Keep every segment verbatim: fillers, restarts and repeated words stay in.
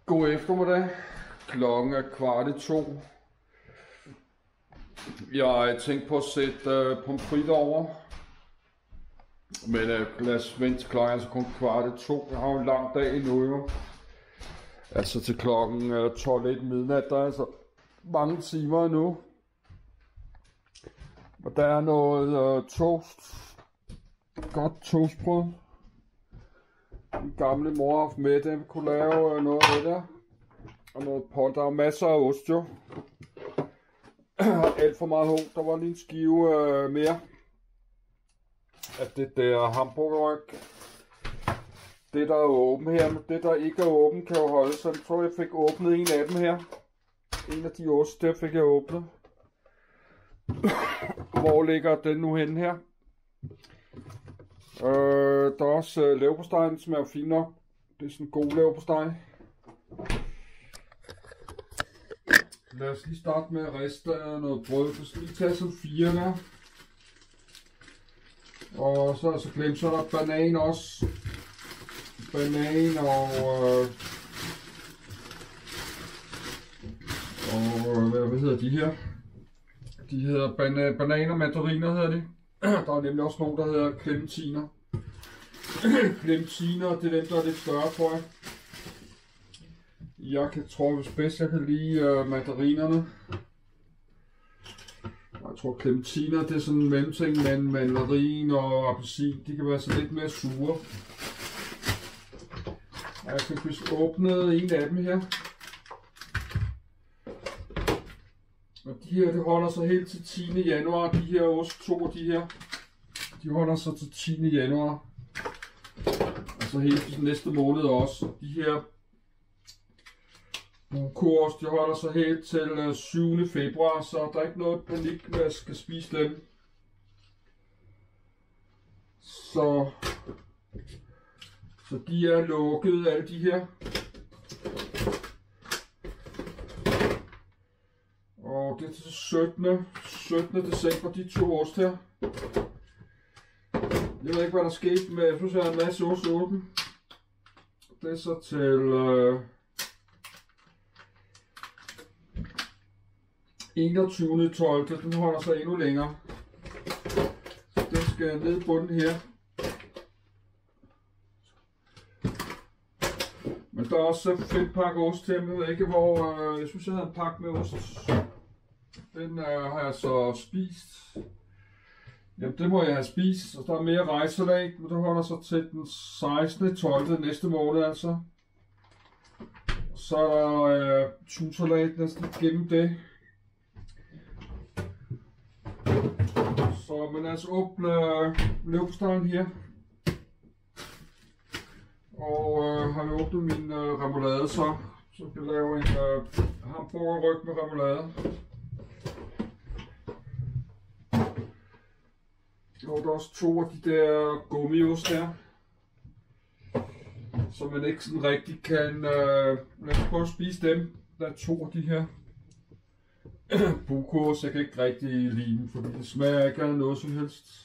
God eftermiddag. Klokken er kvart i to. Jeg tænkte på at sætte uh, pomfritter over. Men uh, lad os vente til klokken, altså kun kvart i to. Jeg har jo en lang dag endnu jo. Altså til klokken uh, tolv et midnat, der er altså mange timer endnu. Og der er noget uh, toast. Godt toastbrød. Min gamle mor har haft med, den kunne lave uh, noget af det der. Og noget på. Der er masser af ost jo. Alt for meget hårdt. Der var lige en skive uh, mere af det der hamburgerryg. Det der er åben her, men det der ikke er åben kan jo holde. Så jeg tror jeg fik åbnet en af dem her. En af de ost der fik jeg åbnet. Hvor ligger den nu henne her? Øh, der er også øh, leverpostej, den smager fint nok. Det er sådan en god leverpostej. Lad os lige starte med at riste noget brød. Så skal vi tage sådan fire der. Og så er så glemt, så er der banan også. Banan og... Øh, og hvad, hvad hedder de her? De hedder ban banan og mandariner hedder de. Der er nemlig også nogle, der hedder clementiner. Clementiner, det er dem, der er lidt større, tror jeg. Jeg kan tro, hvis bedst jeg kan lide uh, mandarinerne. Jeg tror, clementiner, det er sådan en mellemting mellem mandarin og appelsin. De kan være så lidt mere sure. Og jeg kan vist åbne en af dem her. Og de her, det holder sig helt til tiende januar. De her ost, to af de her, de holder sig til tiende januar. Altså helt næste måned også. De her brukost, de holder sig helt til syvende februar, så der er ikke noget panik, når jeg skal spise dem. Så, så de er lukket, alle de her. Og det er til syttende december, de to ost her. Jeg ved ikke, hvad der skete med, jeg synes, jeg har en masse ost åben. Det er så til øh, enogtyvende tolvte Den holder sig endnu længere. Så den skal ned i bunden her. Men der er også fem pakke ost til. Jeg ved ikke, hvor... Øh, jeg synes, jeg havde en pakke med ost. Den øh, har jeg så spist. Jamen, det må jeg have spist. Og der er mere rejsesalat, men det holder sig til den sekstende tolvte næste måned, altså. Så er der øh, tunsalat næsten gennem det. Så man altså åbne øh, leverpostejen her. Og øh, har jeg åbnet min øh, remoulade, så, så kan jeg lave en øh, hamburgerryg med remoulade. Og der er også to af de der gummiost her, så man ikke sådan rigtig kan, øh, lad os prøve at spise dem. Der er to af de her brukost, jeg kan ikke rigtig lide dem, fordi det smager ikke af noget som helst.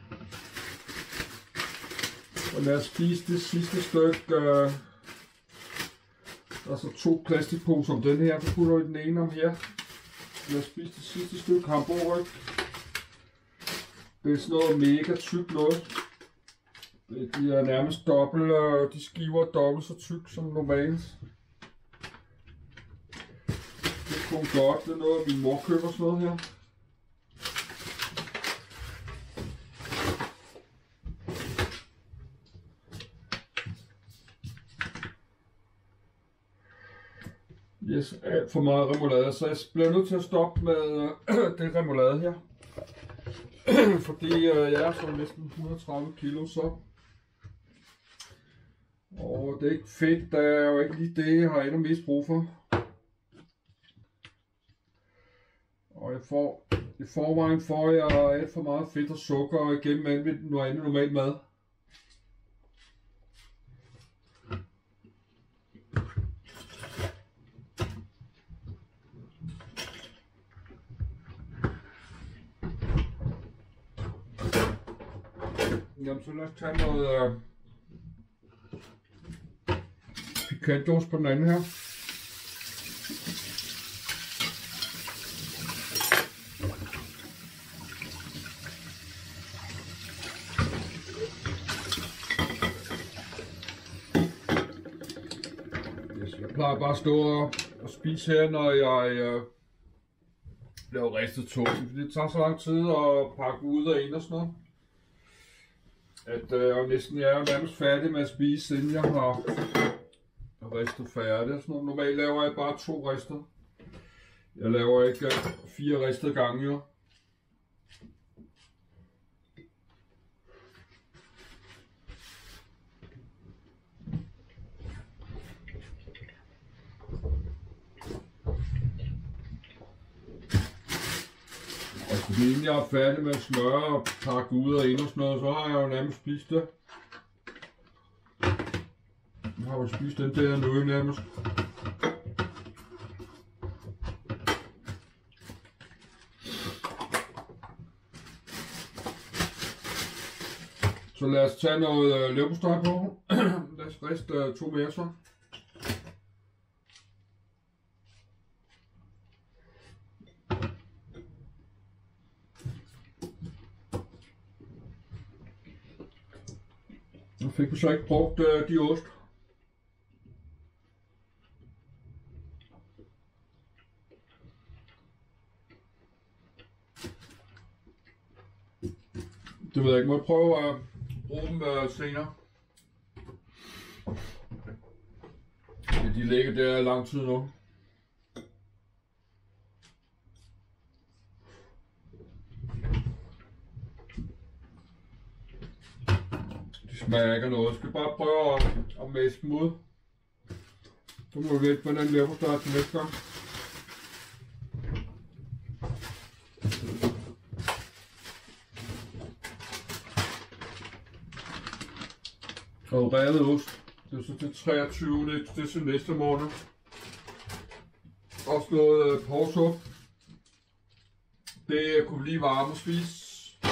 Og lad os spise det sidste stykke. Øh, der er så to plastikposer om den her, så putter vi den ene om her. Lad os spise det sidste stykke hamburgerryg. Det er sådan noget mega tykt noget. De er nærmest dobbelt, de skiver er dobbelt så tyk som normalt. Det er kun godt, det er noget min mor køber sådan noget her. Yes, alt for meget remoulade, så jeg bliver nødt til at stoppe med det remoulade her. Fordi øh, jeg er så næsten et hundrede og tredive kilo så. Og det er ikke fedt, der er jo ikke lige det, jeg har endnu mest brug for. Og jeg får i forvejen får jeg alt for meget fedt og sukker igennem anvendt noget andet normalt mad. Jamen, så lad os tage noget øh, pikantost på den anden her. Jeg plejer bare at stå og, og spise her, når jeg øh, laver ristet toast. Det tager så lang tid at pakke ud og ind og sådan noget, at øh, jeg næsten jeg er nærmest færdig med at spise, inden jeg har ristet færdigt. Sådan noget. Normalt laver jeg bare to rister. Jeg laver ikke øh, fire ristede gange, jo. Fordi inden jeg er færdig med at smøre og pakke ud og ind og sådan noget, så har jeg jo nærmest spist det. Jeg har jo spist den der nu nærmest. Så lad os tage noget øh, leverpostej på. Lad os riste øh, to mere så. Nu fik vi så ikke brugt øh, de ost. Det ved jeg ikke. Må jeg prøve at bruge dem øh, senere. Ja, de ligger der lang tid nu. De smager ikke af noget. Jeg skal bare prøve at, at mæske dem ud. Så må vi vente, hvordan leverpostej til næste gang. Og revet ost. Det er så til treogtyvende Det er til næste måned. Også noget øh, porsup. Det kunne blive varme at spise.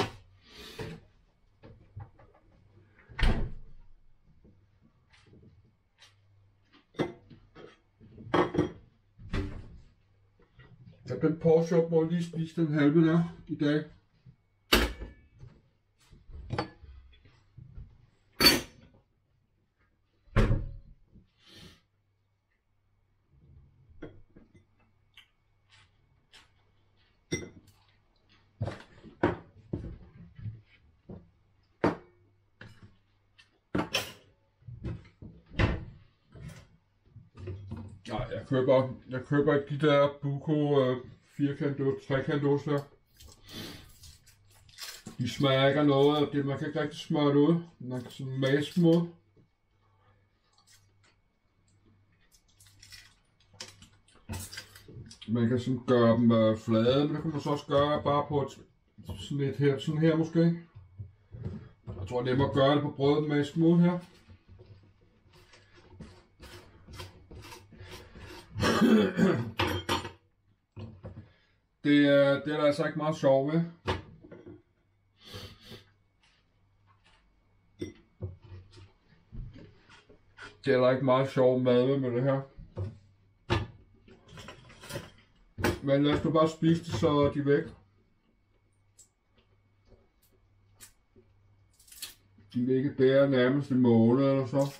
Ja, den porsup må lige spise den halve der i dag. Nej, jeg køber, jeg køber ikke de der Buco øh, firkant, trekant ost der. De smager ikke af noget, og det, man kan ikke rigtig smøre det ud. Man kan sådan maske dem ud. Man kan sådan gøre dem øh, flade, men det kan man så også gøre bare på et, sådan et her, sådan her måske. Jeg tror, det er nemmere at gøre det på brødet med maske dem ud her. Det er, det er der altså ikke meget sjov ved. Det er der ikke meget sjov mad med, med det her. Men lad os nu bare spise det, så er de væk. De vil ikke bære nærmest en måned eller så.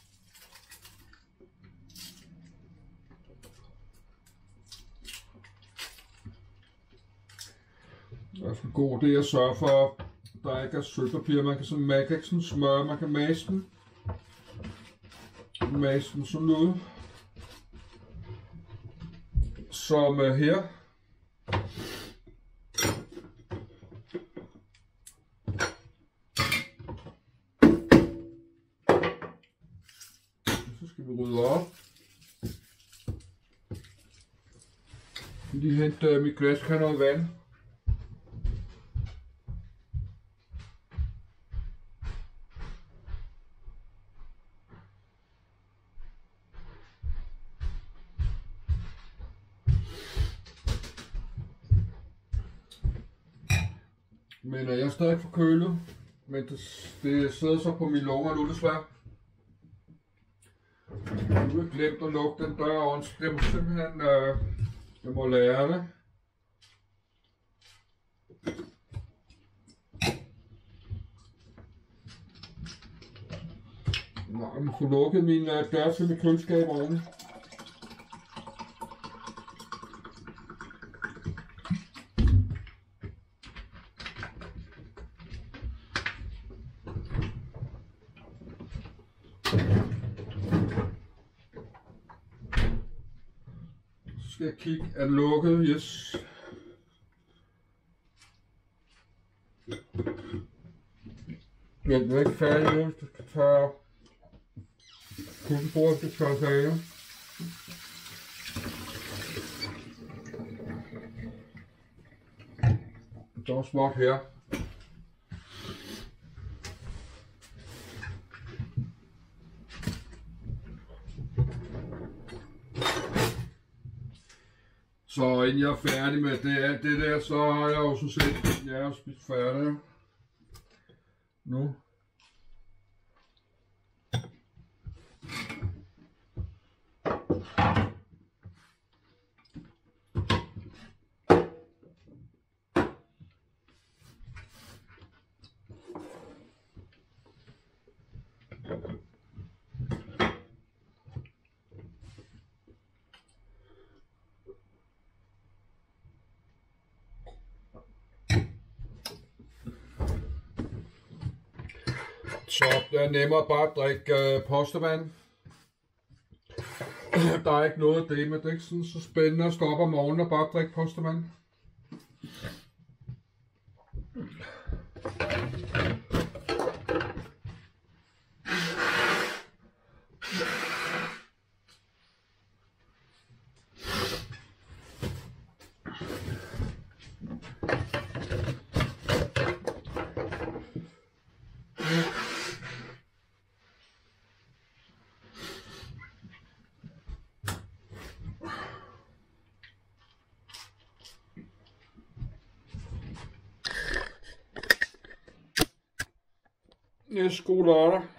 Det er så god det at sørge for, at der ikke er sølvpapir. Man kan sådan, man kan ikke sådan smøre, man kan maske den. Maske den sådan ud. Som uh, her. Så skal vi rydde op. Lige hente uh, mit glas, kan noget vand. Men jeg er stadig forkølet, men det, det sidder så på mine lunger nu desværre. Nu har jeg glemt at lukke den dør ordentligt. Det må simpelthen, øh, jeg må lære det. Nå, jeg må få lukket min øh, dør til mit køleskab ordentligt. skal jeg kigge, er den lukket? Yes. Men den er ikke færdig nu, hvis du skal tørre kuldenbordet, det tørre sig af. Der er småt her. Så inden jeg er færdig med det, det der, så har jeg jo så set, jeg er spist færdig nu. Så det er nemmere bare at drikke øh, postevand. Der er ikke noget af det, men det er ikke sådan så spændende at stå op om morgenen og bare drikke postevand. Yes, god lørdag.